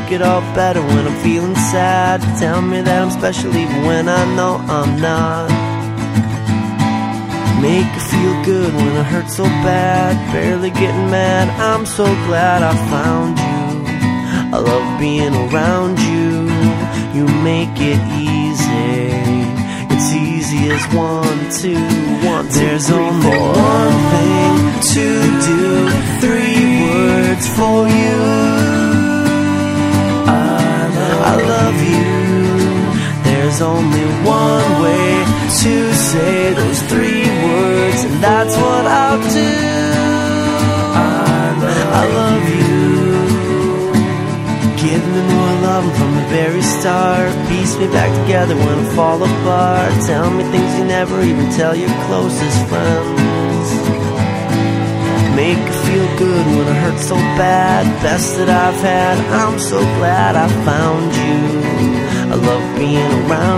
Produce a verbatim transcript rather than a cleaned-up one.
make it all better when I'm feeling sad. Tell me that I'm special even when I know I'm not. Make it feel good when it hurts so bad. Barely getting mad, I'm so glad I found you. I love being around you. You make it easy. It's easy as one, two, one, two, There's three, only four. One thing to do. Three words for you. I love, I love you. There's only one way to say those three words, and that's what I'll do. I love, I love you. Give me more love from the very start. Piece me back together when I fall apart. Tell me things you never even tell your closest friends. Make it feel good when it hurts so bad. Best that I've had, I'm so glad I found you. I love being around